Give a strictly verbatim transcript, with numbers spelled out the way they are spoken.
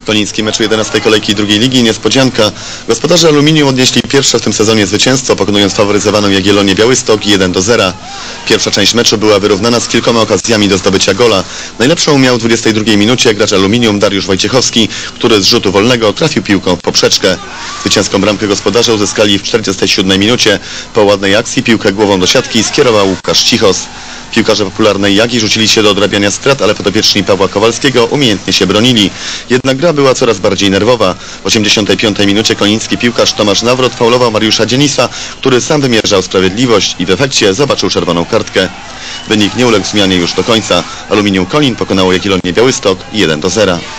Koniński meczu jedenastej kolejki drugiej ligi niespodzianka. Gospodarze Aluminium odnieśli pierwsze w tym sezonie zwycięstwo, pokonując faworyzowaną Jagiellonię Białystok jeden do zera. Pierwsza część meczu była wyrównana z kilkoma okazjami do zdobycia gola. Najlepszą miał w dwudziestej drugiej minucie gracz Aluminium Dariusz Wojciechowski, który z rzutu wolnego trafił piłką w poprzeczkę. Zwycięską bramkę gospodarze uzyskali w czterdziestej siódmej minucie. Po ładnej akcji piłkę głową do siatki skierował Łukasz Cichos. Piłkarze popularnej Jagi rzucili się do odrabiania strat, ale podopieczni Pawła Kowalskiego umiejętnie się bronili. Jednak gra była coraz bardziej nerwowa. W osiemdziesiątej piątej minucie koniński piłkarz Tomasz Nawrot faulował Mariusza Dzienisa, który sam wymierzał sprawiedliwość i w efekcie zobaczył czerwoną kartkę. Wynik nie uległ zmianie już do końca. Aluminium Konin pokonało Jagiellonię Białystok jeden do zera.